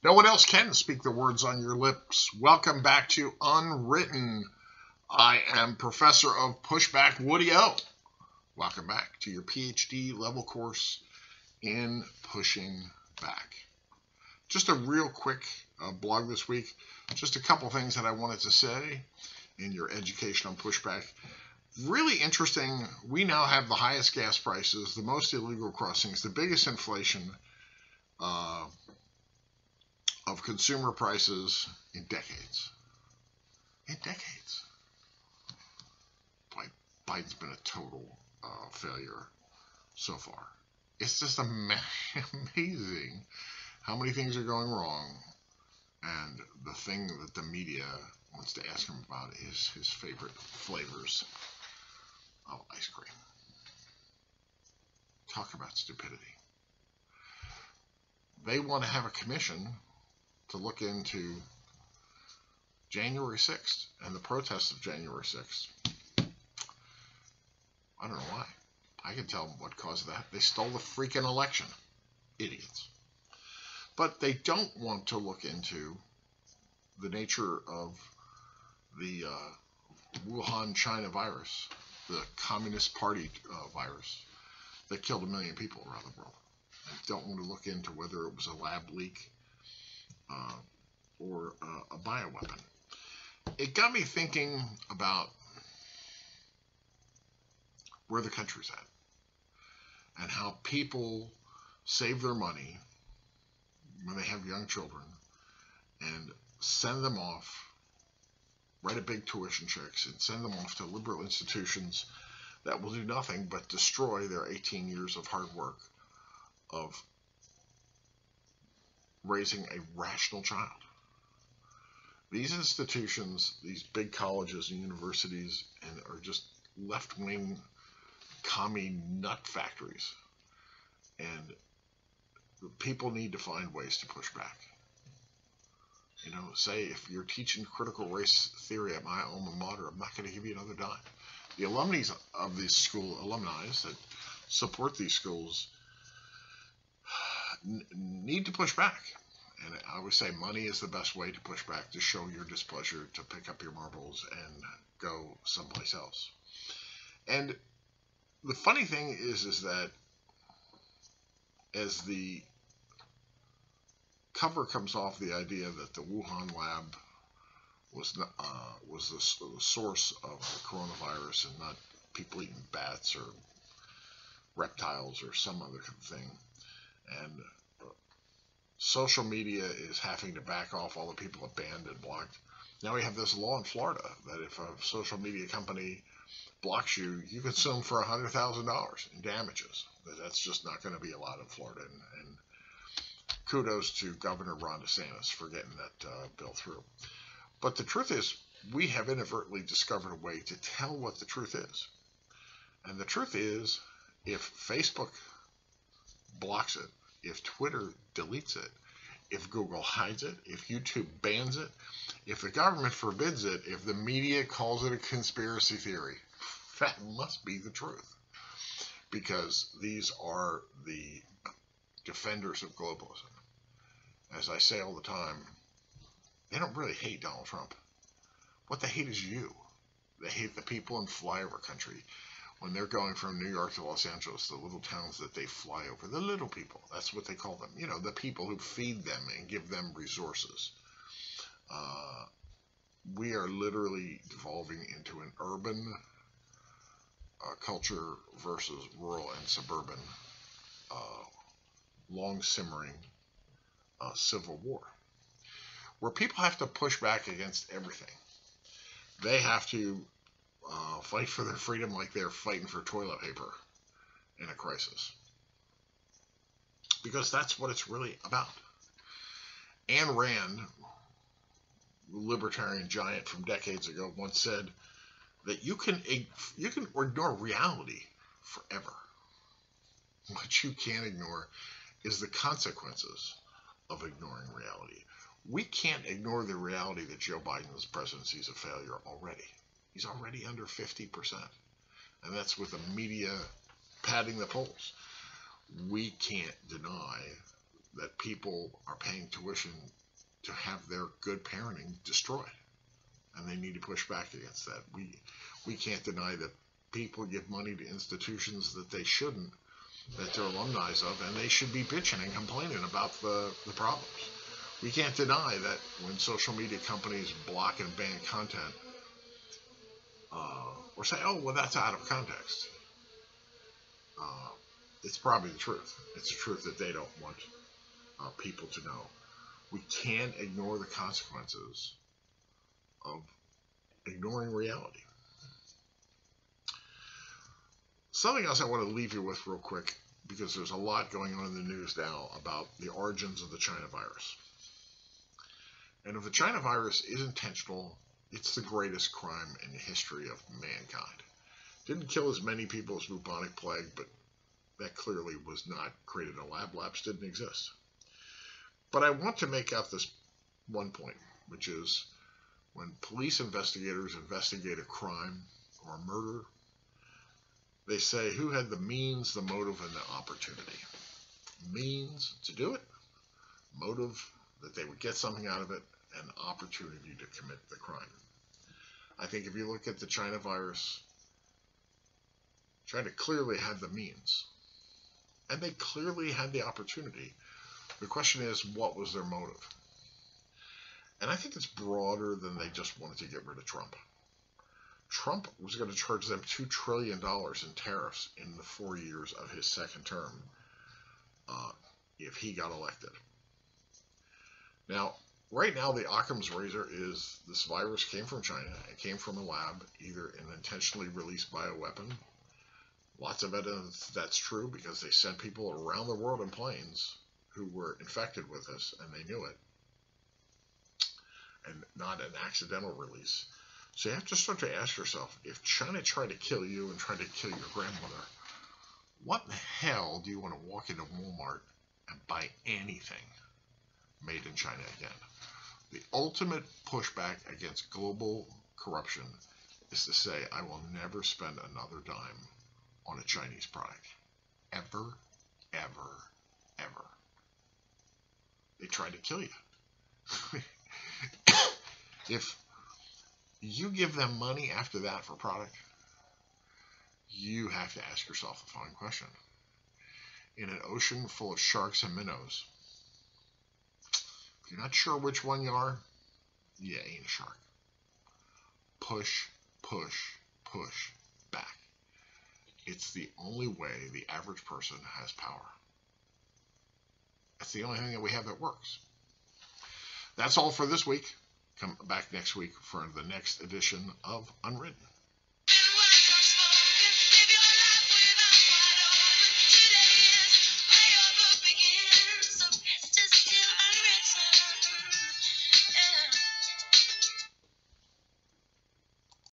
No one else can speak the words on your lips. Welcome back to Unwritten. I am Professor of Pushback Woody O. Welcome back to your PhD level course in pushing back. Just a real quick blog this week. Just a couple things that I wanted to say in your education on pushback. Really interesting. We now have the highest gas prices, the most illegal crossings, the biggest inflation of consumer prices in decades. In decades. Biden's been a total failure so far. It's just amazing how many things are going wrong, and the thing that the media wants to ask him about is his favorite flavors of ice cream. Talk about stupidity. They want to have a commission to look into January 6th and the protests of January 6th. I don't know why. I can tell them what caused that. They stole the freaking election. Idiots. But they don't want to look into the nature of the Wuhan, China virus, the Communist Party virus that killed 1 million people around the world. They don't want to look into whether it was a lab leak or a bioweapon. It got me thinking about where the country's at and how people save their money when they have young children and send them off, write a big tuition checks and send them off to liberal institutions that will do nothing but destroy their 18 years of hard work of raising a rational child. These institutions, these big colleges and universities, and are just left-wing commie nut factories. And people need to find ways to push back. You know, say if you're teaching critical race theory at my alma mater, I'm not going to give you another dime. The alumni of these alumni that support these schools need to push back. And I always say money is the best way to push back, to show your displeasure, to pick up your marbles and go someplace else. And the funny thing is that as the cover comes off the idea that the Wuhan lab was the source of the coronavirus and not people eating bats or reptiles or some other thing, and social media is having to back off all the people it banned and blocked. Now we have this law in Florida that if a social media company blocks you, you can sue them for $100,000 in damages. That's just not going to be allowed in Florida. And kudos to Governor Ron DeSantis for getting that bill through. But the truth is, we have inadvertently discovered a way to tell what the truth is. And the truth is, if Facebook blocks it, if Twitter deletes it, if Google hides it, if YouTube bans it, if the government forbids it, if the media calls it a conspiracy theory, that must be the truth. Because these are the defenders of globalism. As I say all the time, they don't really hate Donald Trump. What they hate is you. They hate the people in flyover country. When they're going from New York to Los Angeles, the little towns that they fly over, the little people, that's what they call them. You know, the people who feed them and give them resources. We are literally devolving into an urban culture versus rural and suburban, long simmering civil war, where people have to push back against everything. They have to fight for their freedom like they're fighting for toilet paper in a crisis. Because that's what it's really about. Ayn Rand, libertarian giant from decades ago, once said that you can ignore reality forever. What you can't ignore is the consequences of ignoring reality. We can't ignore the reality that Joe Biden's presidency is a failure already. He's already under 50%. And that's with the media padding the polls. We can't deny that people are paying tuition to have their good parenting destroyed, and they need to push back against that. We can't deny that people give money to institutions that they shouldn't, that they're alumni of, and they should be bitching and complaining about the problems. We can't deny that when social media companies block and ban content, or say, oh, well, that's out of context. It's probably the truth. It's the truth that they don't want people to know. We can't ignore the consequences of ignoring reality. Something else I want to leave you with real quick, because there's a lot going on in the news now about the origins of the China virus. And if the China virus is intentional, it's the greatest crime in the history of mankind. Didn't kill as many people as bubonic plague, but that clearly was not created in a lab. Labs didn't exist. But I want to make out this one point, which is when police investigators investigate a crime or a murder, they say who had the means, the motive, and the opportunity. Means to do it, motive that they would get something out of it, and opportunity to commit the crime. I think if you look at the China virus, China clearly had the means, and they clearly had the opportunity. The question is, what was their motive? And I think it's broader than they just wanted to get rid of Trump. Trump was going to charge them $2 trillion in tariffs in the 4 years of his second term if he got elected. Now, right now, the Occam's razor is this virus came from China. It came from a lab, either an intentionally released bioweapon. Lots of evidence that's true because they sent people around the world in planes who were infected with this, and they knew it, and not an accidental release. So you have to start to ask yourself, if China tried to kill you and tried to kill your grandmother, what in the hell do you want to walk into Walmart and buy anything made in China again? The ultimate pushback against global corruption is to say, I will never spend another dime on a Chinese product. Ever, ever, ever. They tried to kill you. If you give them money after that for product, you have to ask yourself the following question. In an ocean full of sharks and minnows, if you're not sure which one you are, you ain't a shark. Push, push, push back. It's the only way the average person has power. That's the only thing that we have that works. That's all for this week. Come back next week for the next edition of Unwritten.